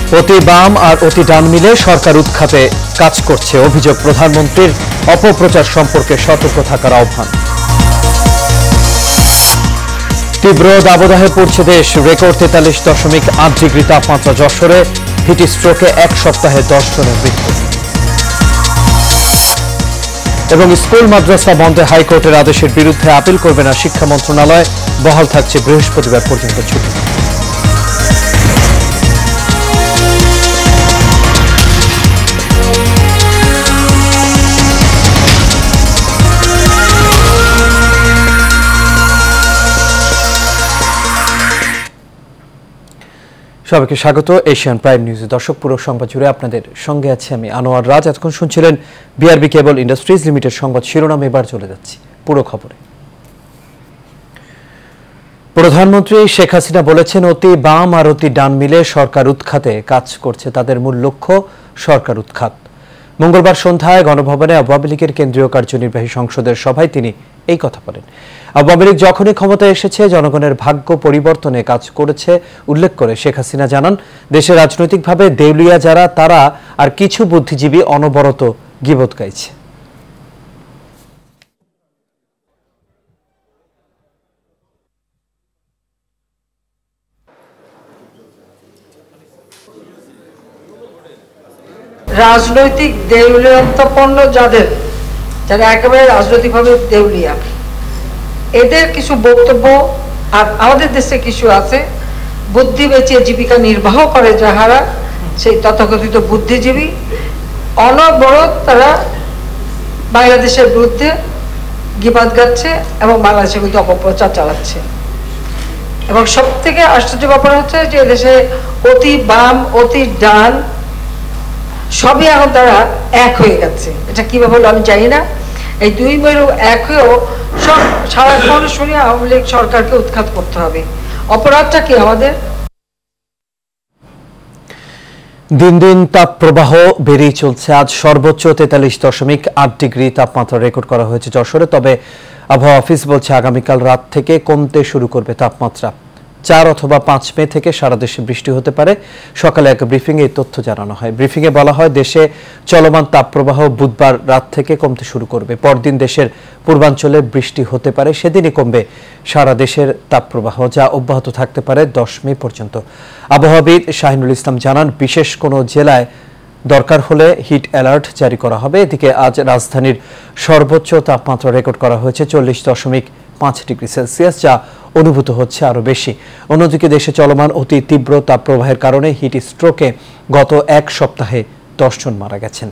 অতি বাম আর অতি ডান মিলে সরকার উৎখাতে কাজ করছে অভিযোগ প্রধানমন্ত্রীর অপপ্রচার সম্পর্কে সতর্ক থাকার আহ্বান। তীব্র দাবদাহে পড়ছে দেশ, রেকর্ড 43.8 ডিগ্রি তাপমাত্রা যশোরে, হিট স্ট্রোকে এক সপ্তাহে 10 জনের মৃত্যু। এবং স্কুল মাদ্রাসা বন্ধে হাইকোর্টের আদেশের বিরুদ্ধে আপিল করবে না শিক্ষা মন্ত্রণালয়, বহাল থাকছে বৃহস্পতিবার পর্যন্ত ছুটি। সবাইকে স্বাগত এশিয়ান প্রাইম নিউজে। দর্শক, পুরো সংবাদ জুড়ে আপনাদের সঙ্গে আছে আমি আনোয়ার রাজ। এতক্ষণ শুনছিলেন বিআরবি কেবল ইন্ডাস্ট্রিজ লিমিটেড সংবাদ শিরোনাম। এবার চলে যাচ্ছি পুরো খবরে। প্রধানমন্ত্রী শেখ হাসিনা বলেছেন, অতি বাম আর অতি ডান মিলে সরকার উৎখাতে কাজ করছে, তাদের মূল লক্ষ্য সরকার উৎখাত। মঙ্গলবার সন্ধ্যায় গণভবনে আওয়ামী লীগের কেন্দ্রীয় কার্যনির্বাহী সংসদের সভায় তিনি এই কথা বলেন। আওয়ামী লীগ যখনই ক্ষমতায় এসেছে জনগণের ভাগ্য পরিবর্তনে কাজ করেছে উল্লেখ করে শেখ হাসিনা জানান, দেশে রাজনৈতিকভাবে দেউলিয়া যারা তারা আর কিছু বুদ্ধিজীবী অনবরত গীবত গাইছে। রাজনৈতিক দেউলিয়াপন্ন যারা একেবারে রাজনৈতিকভাবে দেউলিয়া, এদের কিছু বক্তব্য আর আমাদের দেশে কিছু আছে বুদ্ধি বেচিয়ে জীবিকা নির্বাহ করে যাহারা, সেই তথাকথিত বুদ্ধিজীবী অনবরত তারা বাংলাদেশের বিরুদ্ধে গীবত গাচ্ছে এবং বাংলাদেশের বিরুদ্ধে অপপ্রচার চালাচ্ছে। এবং সব থেকে আশ্চর্য ব্যাপার হচ্ছে যে দেশে অতি বাম অতি ডান সবই এখন তারা এক হয়ে গেছে। এটা কিভাবে হলো আমি জানি না। এই দুই মেরু এক হয়েও সব সারাক্ষণ শুনি আওয়ামী লীগ সরকারকে উৎখাত করতে হবে। অপরাধটা কি আমাদের? দিন দিন তাপ প্রবাহ বেড়েই চলছে। আজ সর্বোচ্চ 43.8 ডিগ্রি তাপমাত্রা রেকর্ড করা হয়েছে যশোরে। তবে আবহাওয়া অফিস বলছে আগামীকাল রাত থেকে কমতে শুরু করবে তাপমাত্রা। 4 অথবা 5 মে থেকে সারা দেশে বৃষ্টি হতে পারে। সকালে এক ব্রিফিংয়ে এই তথ্য জানানো হয়। ব্রিফিংয়ে বলা হয়, দেশে চলমান তাপপ্রবাহ বুধবার রাত থেকে কমতে শুরু করবে। পরদিন দেশের পূর্বাঞ্চলে বৃষ্টি হতে পারে, সেদিনই কমবে সারা দেশের তাপপ্রবাহ, যা অব্যাহত থাকতে পারে 10 মে পর্যন্ত। আবহাওয়াবিদ শাহিনুল ইসলাম জানান, বিশেষ কোনো জেলায় দরকার হলে হিট অ্যালার্ট জারি করা হবে। এদিকে আজ রাজধানীর সর্বোচ্চ তাপমাত্রা রেকর্ড করা হয়েছে 40.5 ডিগ্রি সেলসিয়াস, যা অনুভূত হচ্ছে আরো বেশি। অন্যদিকে দেশে চলমান অতি তীব্র তাপপ্রবাহের কারণে হিট স্ট্রোকে গত এক সপ্তাহে 10 জন মারা গেছেন।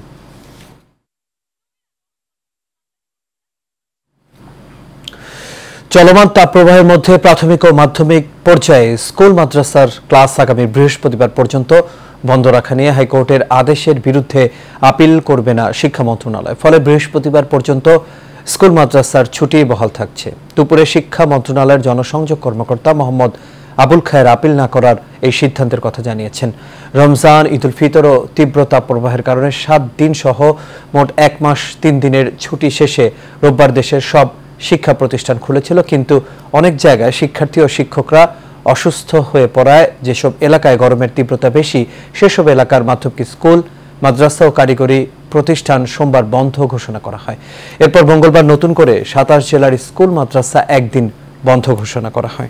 চলমান তাপপ্রবাহের মধ্যে প্রাথমিক ও মাধ্যমিক পর্যায়ে স্কুল মাদ্রাসার ক্লাস আগামী বৃহস্পতিবার পর্যন্ত বন্ধ রাখা নিয়ে হাইকোর্টের আদেশের বিরুদ্ধে আপিল করবে না শিক্ষা মন্ত্রণালয়। ফলে বৃহস্পতিবার পর্যন্ত স্কুল মাদ্রাসার ছুটি বহাল থাকছে। দুপুরে শিক্ষা মন্ত্রণালয়ের জনসংযোগ কর্মকর্তা মোহাম্মদ আবুল খায়ের আপিল না করার এই সিদ্ধান্তের কথা জানিয়েছেন। রমজান, ঈদুল ফিতর ও তীব্র তাপপ্রবাহের কারণে 7 দিন সহ মোট 1 মাস 3 দিনের ছুটি শেষে রোববার দেশের সব শিক্ষা প্রতিষ্ঠান খুলেছিল, কিন্তু অনেক জায়গায় শিক্ষার্থী ও শিক্ষকরা অসুস্থ হয়ে পড়ায় যেসব এলাকায় গরমের তীব্রতা বেশি সেসব এলাকার মাধ্যমিক স্কুল, মাদ্রাসা ও কারিগরি প্রতিষ্ঠান সোমবার বন্ধ ঘোষণা করা হয়। এরপর মঙ্গলবার নতুন করে 27 জেলার স্কুল মাদ্রাসা একদিন বন্ধ ঘোষণা করা হয়।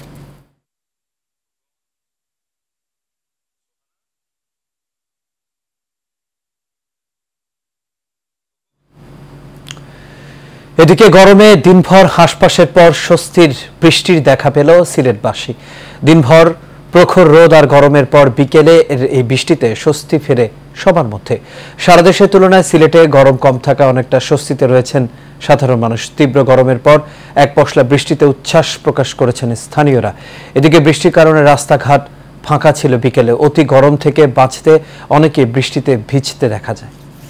এদিকে গরমে দিনভর হাসপাসের পর স্বস্তির বৃষ্টির দেখা পেল সিলেটবাসী। দিনভর প্রখর রোদ আর গরমের পর বিকেলে এই বৃষ্টিতে স্বস্তি ফেরে সবার মধ্যে। সারা দেশের তুলনায় সিলেটে গরম কম থাকা অনেকটা স্বস্তিতে রয়েছেন সাধারণ মানুষ। তীব্র গরমের পর এক পশলা বৃষ্টিতে উচ্ছ্বাস প্রকাশ করেছেন স্থানীয়রা। এদিকে বৃষ্টির কারণে রাস্তাঘাট ফাঁকা ছিল বিকেলে। অতি গরম থেকে বাঁচতে অনেকে বৃষ্টিতে ভিজতে দেখা যায়।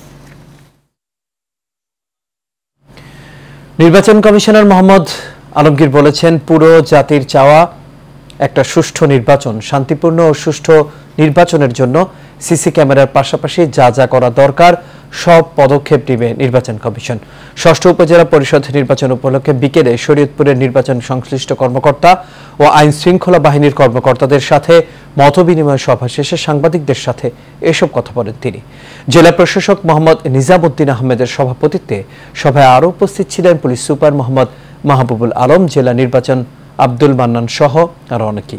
নির্বাচন কমিশনার মোহাম্মদ আলমগীর বলেছেন, পুরো জাতির চাওয়া একটা সুষ্ঠু নির্বাচন। শান্তিপূর্ণ ও সুষ্ঠু নির্বাচনের জন্য সিসি ক্যামেরার পাশাপাশি যা যা করা দরকার সব পদক্ষেপ নেবে নির্বাচন কমিশন। ষষ্ঠ উপজেলা পরিষদ নির্বাচন উপলক্ষে বিকেলে শরীয়তপুরের নির্বাচন সংশ্লিষ্ট কর্মকর্তা ও আইন শৃঙ্খলা বাহিনীর কর্মকর্তাদের সাথে মতবিনিময় সভা শেষে সাংবাদিকদের সাথে এসব কথা বলেন তিনি। জেলা প্রশাসক মোহাম্মদ নিজামুদ্দিন আহমেদের সভাপতিত্বে সভায় আরও উপস্থিত ছিলেন পুলিশ সুপার মোহাম্মদ মাহবুবুল আলম, জেলা নির্বাচন আব্দুল মান্নান সহ আরও অনেকেই।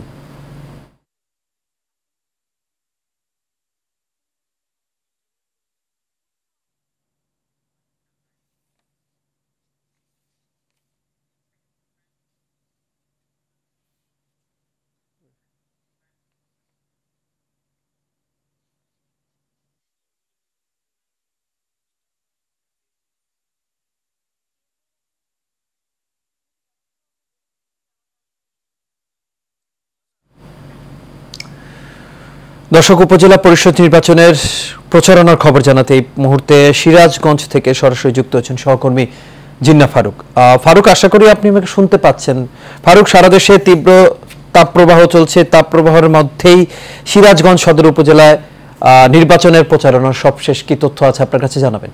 দর্শক, উপজেলা পরিষদ নির্বাচনের প্রচারণার খবর জানাতে এই মুহূর্তে সিরাজগঞ্জ থেকে সরাসরি যুক্ত হচ্ছেন সহকর্মী জিন্না ফারুক। ফারুক, আশা করি আপনি আমাকে শুনতে পাচ্ছেন। ফারুক, সারা দেশে তীব্র তাপপ্রবাহ চলছে। তাপপ্রবাহের মধ্যেই সিরাজগঞ্জ সদর উপজেলায় নির্বাচনের প্রচারণার সবশেষ কি তথ্য আছে আপনার কাছে জানাবেন?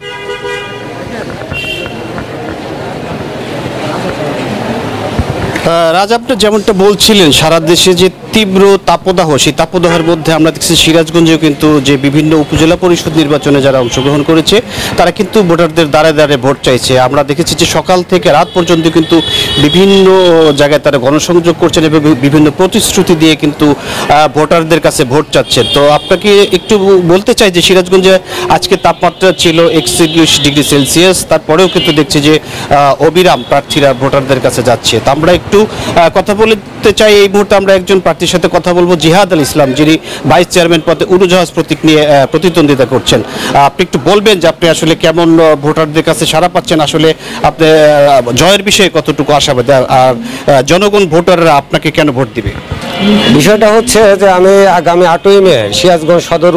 রাজ, আপনি যেমনটা বলছিলেন, সারা দেশে যে তীব্র তাপদাহ, সেই তাপদাহের মধ্যে আমরা দেখছি সিরাজগঞ্জেও কিন্তু যে বিভিন্ন উপজেলা পরিষদ নির্বাচনে যারা অংশগ্রহণ করেছে তারা কিন্তু ভোটারদের দ্বারে দ্বারে ভোট চাইছে। আমরা দেখেছি যে সকাল থেকে রাত পর্যন্ত কিন্তু বিভিন্ন জায়গায় তারা গণসংযোগ করছেন এবং বিভিন্ন প্রতিশ্রুতি দিয়ে কিন্তু ভোটারদের কাছে ভোট চাচ্ছেন। তো আপনাকে একটু বলতে চাই যে সিরাজগঞ্জে আজকে তাপমাত্রা ছিল 41 ডিগ্রি সেলসিয়াস, তারপরেও কিন্তু দেখছি যে অবিরাম প্রার্থীরা ভোটারদের কাছে যাচ্ছে। তো আমরা একটু কথা বলতে চাই, এই মুহূর্তে আমরা একজন প্রার্থীর সাথে কথা বলবো, জিহাদ আল ইসলাম, যিনি ভাইস চেয়ারম্যান পদে উড়োজাহাজ প্রতীক নিয়ে প্রতিদ্বন্দ্বিতা করছেন। আপনি একটু বলবেন যে আপনি আসলে কেমন ভোটারদের কাছে সাড়া পাচ্ছেন, আসলে আপনি জয়ের বিষয়ে কতটুকু আশাবাদী, আর জনগণ ভোটাররা আপনাকে কেন ভোট দিবে? বিষয়টা হচ্ছে যে আমি আগামী 8ই মে সিরাজগঞ্জ সদর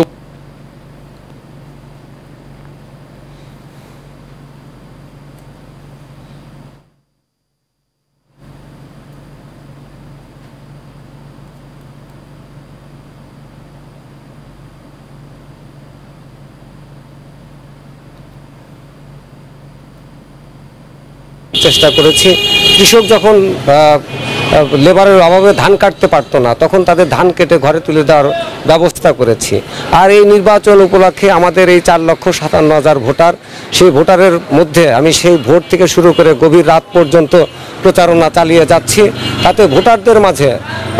চেষ্টা করেছি। কৃষক যখন লেবারের অভাবে ধান কাটতে পারতো না, তখন তাদের ধান কেটে ঘরে তুলে দেওয়ার ব্যবস্থা করেছি। আর এই নির্বাচন উপলক্ষে আমাদের এই 4,57,000 ভোটার, সেই ভোটারের মধ্যে আমি সেই ভোট থেকে শুরু করে গভীর রাত পর্যন্ত প্রচারণা চালিয়ে যাচ্ছি। তাতে ভোটারদের মাঝে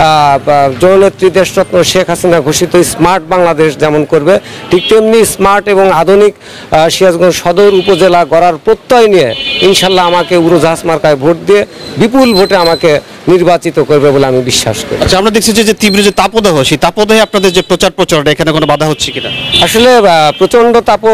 জননেত্রী দেশরত্ন শেখ হাসিনা ঘোষিত স্মার্ট বাংলাদেশ যেমন করবে, ঠিক তেমনি স্মার্ট এবং আধুনিক সিরাজগঞ্জ সদর উপজেলা গড়ার প্রত্যয় নিয়ে ইনশাল্লাহ আমাকে উড়োজাহাজ মার্কায় ভোট দিয়ে বিপুল ভোটে আমাকে নির্বাচিত করবে বলে আমি বিশ্বাস করি। আচ্ছা, আমরা দেখছি যে তীব্র যে তাপদাহ, সেই তাপদাহে আপনাদের যে প্রচারণা, এখানে কোনো বাধা হচ্ছে কিনা? আসলে প্রচণ্ড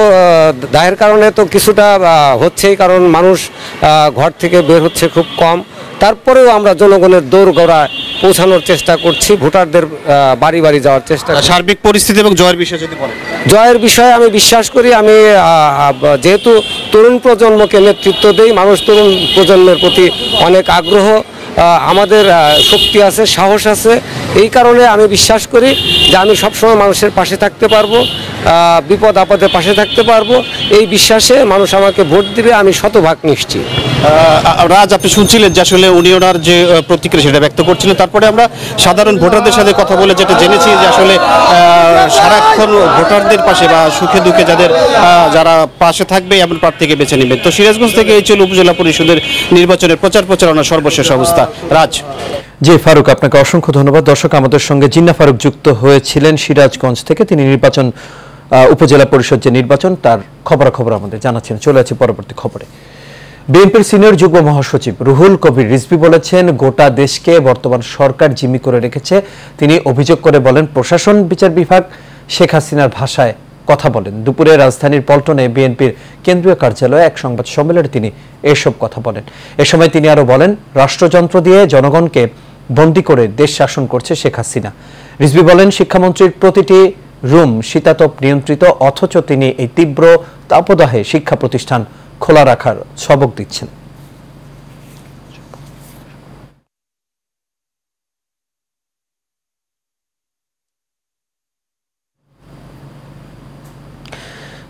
দাহের কারণে তো কিছুটা হচ্ছেই, কারণ মানুষ ঘর থেকে বের হচ্ছে খুব কম। তারপরেও আমরা জনগণের দৌড়গড়া পৌঁছানোর চেষ্টা করছি, ভোটারদের বাড়ি বাড়ি যাওয়ার চেষ্টা করছি। সার্বিক পরিস্থিতি এবং জয়ের বিষয়ে যদি বলেন। জয়ের বিষয়ে আমি বিশ্বাস করি, আমি যেহেতু তরুণ প্রজন্মকে নেতৃত্ব দেই, মানুষ তরুণ প্রজন্মের প্রতি অনেক আগ্রহ, আমাদের শক্তি আছে, সাহস আছে, এই কারণে আমি বিশ্বাস করি যে আমি সবসময় মানুষের পাশে থাকতে পারবো, বিপদ আপদে পাশে থাকতে পারবো। এই বিশ্বাসে মানুষ আমাকে ভোট দিবে, আমি শতভাগ নিশ্চিত। রাজ, আপনি শুনছিলেন যে আসলে উনি ওনার যে প্রতিক্রিয়া সেটা ব্যক্ত করছিলেন। তারপরে আমরা সাধারণ ভোটারদের সাথে কথা বলে যেটা জেনেছি যে আসলে সারাক্ষণ ভোটারদের পাশে বা সুখে দুঃখে যারা পাশে থাকবে এমন প্রার্থীকে বেছে নেবেন। তো সিরাজগঞ্জ থেকে এই ছিল উপজেলা পরিষদের নির্বাচনের প্রচারণা সর্বশেষ অবস্থা। রাজ। জি ফারুক, আপনাকে অসংখ্য ধন্যবাদ। দর্শক, আমাদের সঙ্গে জিন্না ফারুক যুক্ত হয়েছিলেন সিরাজগঞ্জ থেকে। তিনি নির্বাচন উপজেলা পরিষদ যে নির্বাচন তার খবরাখবর আমাদের জানাচ্ছেন। চলে আছে পরবর্তী খবরে। বিএনপির সিনিয়র যুগ্ম মহাসচিব রুহুল কবির রিজভী বলেছেন, গোটা দেশকে বর্তমান সরকার জিম্মি করে রেখেছে। তিনি অভিযোগ করে বলেন, প্রশাসন বিচার বিভাগ শেখ হাসিনার ভাষায় কথা বলেন। দুপুরে রাজধানীর পল্টনে বিএনপির কেন্দ্রীয় কার্যালয়ে এক সংবাদ সম্মেলনে তিনি এসব কথা বলেন। এ সময় তিনি আরো বলেন, রাষ্ট্রযন্ত্র দিয়ে জনগণকে বন্দী করে দেশ শাসন করছে শেখ হাসিনা। রিজভী বলেন, শিক্ষামন্ত্রীর প্রতিটি রুম শীতাতপ নিয়ন্ত্রিত, অথচ তিনি এই তীব্র তাপদাহে শিক্ষা প্রতিষ্ঠান খোলা রাখার সবক দিচ্ছেন।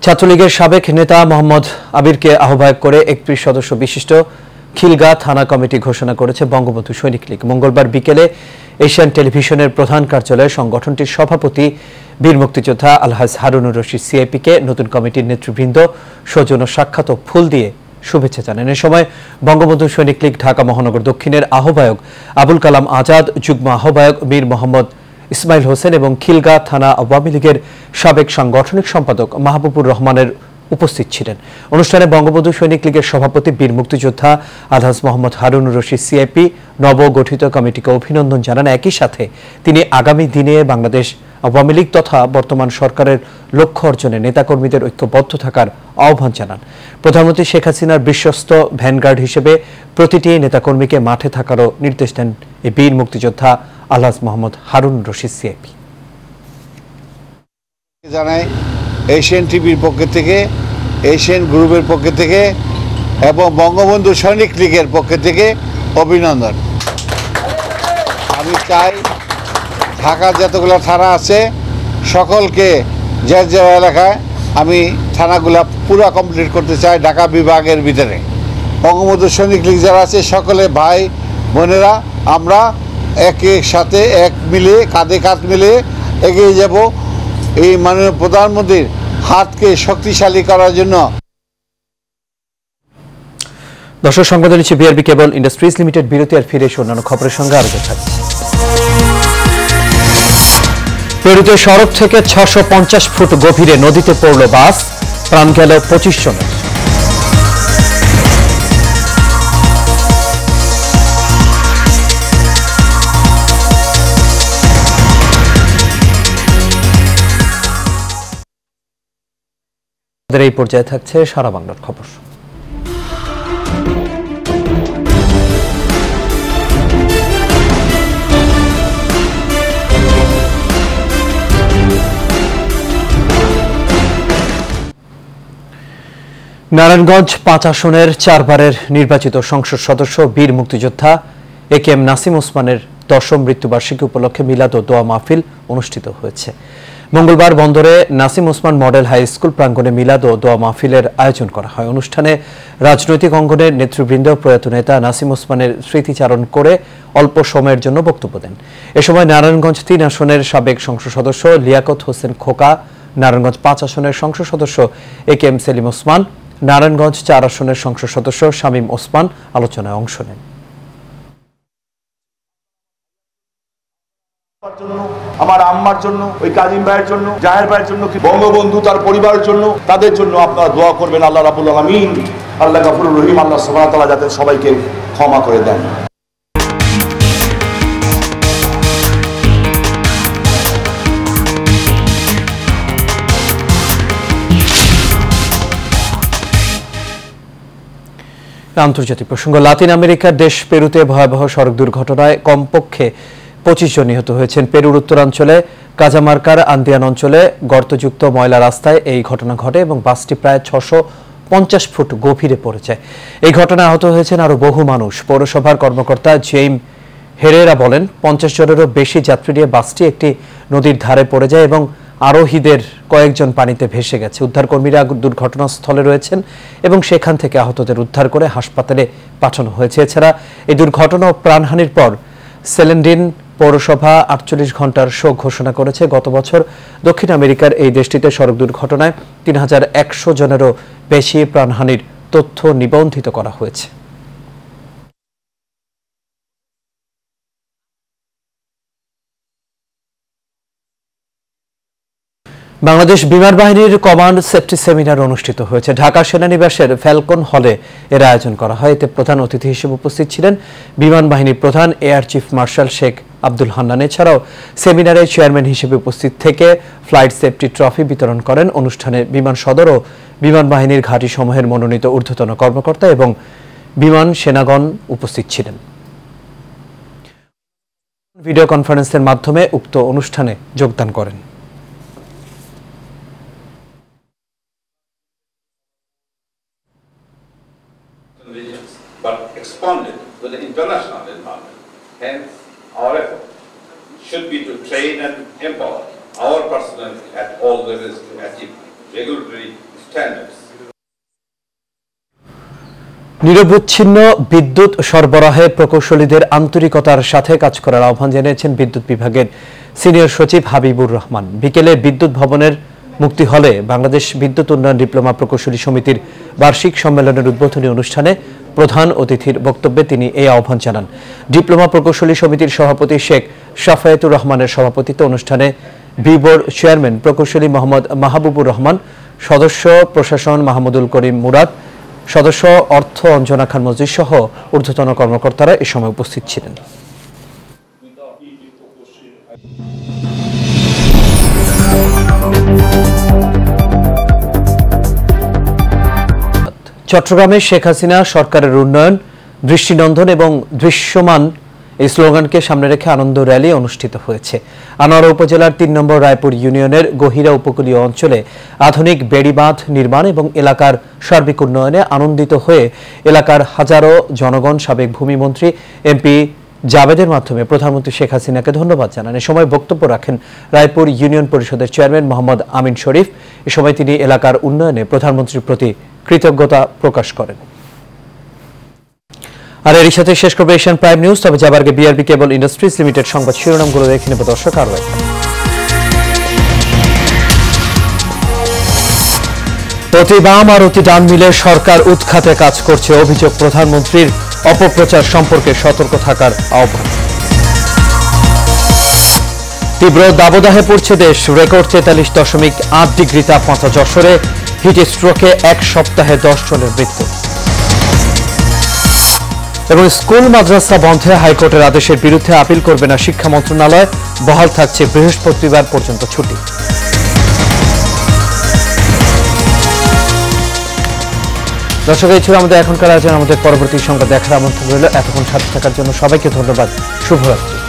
ছাত্রলীগের সাবেক নেতা মোহাম্মদ আবিরকে আহ্বায়ক করে ৩১ সদস্য বিশিষ্ট খিলগাঁ থানা কমিটি ঘোষণা করেছে বঙ্গবন্ধু সৈনিক লীগ। মঙ্গলবার বিকেলে এশিয়ান টেলিভিশনের প্রধান কার্যালয়ে সংগঠনটির সভাপতি বীর মুক্তিযোদ্ধা আলহাজ হারুনুর রশিদ সিআইপিকে নতুন কমিটির নেতৃবৃন্দ সৌজন্য সাক্ষাৎ ও ফুল দিয়ে শুভেচ্ছা জানান। এ সময় বঙ্গবন্ধু সৈনিক লীগ ঢাকা মহানগর দক্ষিণের আহ্বায়ক আবুল কালাম আজাদ, যুগ্ম আহ্বায়ক মীর মোহাম্মদ ইসমাইল হোসেন এবং খিলগাঁ থানা আওয়ামী লীগের সাবেক সাংগঠনিক সম্পাদক মাহবুবুর রহমানের উপস্থিত ছিলেন। অনুষ্ঠানে বঙ্গবন্ধু সৈনিক লীগের সভাপতি বীর মুক্তিযোদ্ধা আলহাজ মোহাম্মদ হারুনুর রশিদ সিআইপি নবগঠিত কমিটিকে অভিনন্দন জানান। একই সাথে তিনি আগামী দিনে বাংলাদেশ আওয়ামী লীগ তথা বর্তমান সরকারের লক্ষ্য অর্জনে নেতাকর্মীদের ঐক্যবদ্ধ থাকার আহ্বান জানান। প্রধানমন্ত্রী শেখ হাসিনার বিশ্বস্ত ভ্যানগার্ড হিসেবে প্রতিটি নেতাকর্মীকে মাঠে থাকারও নির্দেশ দেন এই বীর মুক্তিযোদ্ধা আলহাজ মোহাম্মদ হারুনুর রশিদ সিআইপি। জানাই এশিয়ান টিভির পক্ষ থেকে, এশিয়ান গ্রুপের পক্ষ থেকে এবং বঙ্গবন্ধু সৈনিক লীগের পক্ষ থেকে অভিনন্দন। আমি চাই ঢাকার যতগুলো থানা আছে সকলকে যার যার এলাকায় আমি থানাগুলো পুরো কমপ্লিট করতে চাই ঢাকা বিভাগের ভিতরে। বঙ্গবন্ধু সৈনিক লীগ যারা আছে সকলে ভাই বোনেরা আমরা একের সাথে এক মিলে কাঁধে কাঁধ মিলে এগিয়ে যাব এই মাননীয় প্রধানমন্ত্রীর হাতকে শক্তিশালী করার জন্য। দর্শক সংবাদ নিচ্ছে বিআরবি কেবল ইন্ডাস্ট্রিজ লিমিটেড। বিরতি আর ফিরে এসে অন্যান্য খবরের সঙ্গে আরো থাকছে। পেরুতে সড়ক থেকে ৬৫০ ফুট গভীরে নদীতে পড়ল বাস, প্রাণ গেল ২৫ জনের। এই পর্যায়ে থাকছে সারা বাংলার খবর। নারায়ণগঞ্জ ৫ আসনের ৪ বারের নির্বাচিত সংসদ সদস্য বীর মুক্তিযোদ্ধা একেএম নাসিম ওসমানের ১০ম মৃত্যুবার্ষিকী উপলক্ষে মিলাদ ও দোয়া মাহফিল অনুষ্ঠিত হয়েছে। মঙ্গলবার বন্দরে Nasim Osman model high school প্রাঙ্গণে মিলাদ ও দোয়া মাহফিলের আয়োজন করা হয়। অনুষ্ঠানে রাজনৈতিক অঙ্গনের নেতৃবৃন্দ প্রয়াত নেতা নাসিম ওসমানের স্মৃতিচারণ করে অল্প সময়ের জন্য বক্তব্য দেন। এ সময় নারায়ণগঞ্জ ৩ আসনের সাবেক সংসদ সদস্য লিয়াকত হোসেন খোকা, নারায়ণগঞ্জ ৫ আসনের সংসদ সদস্য একেএম সেলিম ওসমান, নারায়ণগঞ্জ ৪ আসনের সংসদ সদস্য শামীম ওসমান আলোচনায় অংশ নেন। আমার আম্মার জন্য, ওই কাজিম ভাইয়ের জন্য, জাহের ভাইয়ের জন্য, বঙ্গবন্ধু তার পরিবারের জন্য, তাদের জন্য আপনারা দোয়া করবেন। আল্লাহ রাব্বুল আলামিন, আল্লাহ গফুরুর রহিম, আল্লাহ সুবহানাহু ওয়া তাআলা যাতে সবাইকে ক্ষমা করে দেন। আন্তর্জাতিক প্রসঙ্গ। লাতিন আমেরিকার দেশ পেরুতে ভয়াবহ সড়ক দুর্ঘটনায় কমপক্ষে ২৫ জন নিহত হয়েছেন। পেরুর উত্তরাঞ্চলে কাজামার্কার আন্দিয়ান অঞ্চলে গর্তযুক্ত ময়লা রাস্তায় এই ঘটনা ঘটে এবং বাসটি প্রায় ৬৫০ ফুট গভীরে পড়ে যায়। এই ঘটনায় আহত হয়েছেন আরও বহু মানুষ। পৌরসভার কর্মকর্তা জেইম হেরেরা বলেন, ৫০ জনেরও বেশি যাত্রী নিয়ে বাসটি একটি নদীর ধারে পড়ে যায় এবং আরোহীদের কয়েকজন পানিতে ভেসে গেছে। উদ্ধারকর্মীরা দুর্ঘটনাস্থলে রয়েছেন এবং সেখান থেকে আহতদের উদ্ধার করে হাসপাতালে পাঠানো হয়েছে। এছাড়া এই দুর্ঘটনা ও প্রাণহানির পর সেলেন্ডিন পৌরসভা ৪৮ ঘন্টার শোক ঘোষণা করেছে। গত বছর দক্ষিণ আমেরিকার এই দেশটিতে সড়ক দুর্ঘটনায় ৩১০০ জনেরও বেশি প্রাণহানির তথ্য নিবন্ধিত করা হয়েছে। বাংলাদেশ বিমান বাহিনীর কমান্ড সেফটি সেমিনার অনুষ্ঠিত হয়েছে। ঢাকা সেনানিবাসের ফ্যালকন হলে এর আয়োজন করা হয়। এতে প্রধান অতিথি হিসেবে উপস্থিত ছিলেন বিমান বাহিনীর প্রধান air chief marshal Sheikh Abdul Hannan. এছাড়াও সেমিনারে চেয়ারম্যান হিসেবে উপস্থিত থেকে ফ্লাইট সেফটি ট্রফি বিতরণ করেন। অনুষ্ঠানে বিমান সদর ও বিমান বাহিনীর ঘাঁটি সমূহের মনোনীত ঊর্ধ্বতন কর্মকর্তা এবং বিমান সেনাগণ উপস্থিত ছিলেন। ভিডিও কনফারেন্সের মাধ্যমে উক্ত অনুষ্ঠানে যোগদান করেন। But expanded with the international environment. Hence, our effort should be to train and empower our personnel at all levels to achieve regulatory standards. নিরবচ্ছিন্ন বিদ্যুৎ সরবরাহে প্রকৌশলীদের আন্তরিকতার সাথে কাজ করার আহ্বান জানিয়েছেন বিদ্যুৎ বিভাগের সিনিয়র সচিব হাবিবুর রহমান। বিকেলে বিদ্যুৎ ভবনের মুক্তি হলে বাংলাদেশ বিদ্যুৎ উন্নয়ন ডিপ্লোমা প্রকৌশলী সমিতির বার্ষিক সম্মেলনের উদ্বোধনী অনুষ্ঠানে প্রধান অতিথির বক্তব্যে তিনি এই আহ্বান জানান। ডিপ্লোমা প্রকৌশলী সমিতির সভাপতি শেখ শাফায়েতুর রহমানের সভাপতিত্বে অনুষ্ঠানে বিবোর্ড চেয়ারম্যান প্রকৌশলী মোহাম্মদ মাহবুবুর রহমান, সদস্য প্রশাসন মাহমুদুল করিম মুরাদ, সদস্য অর্থ অঞ্জনা খান মজিদ সহ ঊর্ধ্বতন কর্মকর্তারা এ সময় উপস্থিত ছিলেন। চট্টগ্রামে শেখ হাসিনা সরকারের উন্নয়ন, দৃষ্টিনন্দন এবং দৃশ্যমান এই স্লোগানকে সামনে রেখে আনন্দ র্যালি অনুষ্ঠিত হয়েছে। আনোয়ারা উপজেলার ৩ নম্বর রায়পুর ইউনিয়নের গহিরা উপকূলীয় অঞ্চলে আধুনিক বেড়িবাঁধ নির্মাণ এবং এলাকার সার্বিক উন্নয়নে আনন্দিত হয়ে এলাকার হাজারো জনগণ সাবেক ভূমিমন্ত্রী এমপি জাবেদের মাধ্যমে প্রধানমন্ত্রী শেখ হাসিনাকে ধন্যবাদ জানান। এ সময় বক্তব্য রাখেন রায়পুর ইউনিয়ন পরিষদের চেয়ারম্যান মোহাম্মদ আমিন শরীফ। এ সময় তিনি এলাকার উন্নয়নে প্রধানমন্ত্রীর প্রতি কৃতজ্ঞতা প্রকাশ করেন। আর এর সাথে শেষ করবে এশিয়ান প্রাইম নিউজ। তবে যাবার আগে বিআরবি কেবল ইন্ডাস্ট্রিজ লিমিটেড সংবাদ শিরোনামগুলো দেখে নেব দর্শক। আরও অতি বাম আর অতি ডান মিলে সরকার উৎখাতে কাজ করছে, অভিযোগ প্রধানমন্ত্রীর। অপপ্রচার সম্পর্কে সতর্ক থাকার আহ্বান। তীব্র দাবদাহে পড়ছে দেশ, রেকর্ড 43.8 ডিগ্রি তাপমাত্রা যশোরে। হিট স্ট্রোকে 1 সপ্তাহে 10 জনের মৃত্যু। এবং স্কুল মাদ্রাসা বন্ধে হাইকোর্টের আদেশের বিরুদ্ধে আপিল করবে না শিক্ষা মন্ত্রণালয়, বহাল থাকছে বৃহস্পতিবার পর্যন্ত ছুটি। দর্শক, এই ছিল আমাদের এখনকার আয়োজন। আমাদের পরবর্তী সংবাদ দেখার আমন্ত্রণ রইল। এতক্ষণ সাথে থাকার জন্য সবাইকে ধন্যবাদ। শুভরাত্রি।